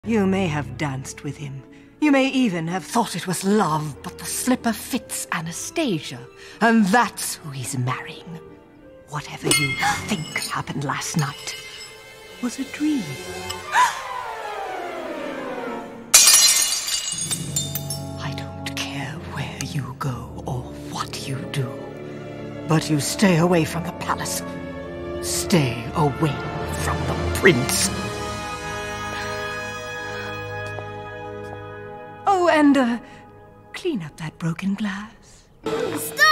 You may have danced with him. You may even have thought it was love, but the slipper fits Anastasia, and that's who he's marrying. Whatever you think happened last night was a dream. I don't care where you go or what you do, but you stay away from the palace. Stay away from the prince. Oh, and clean up that broken glass. Stop!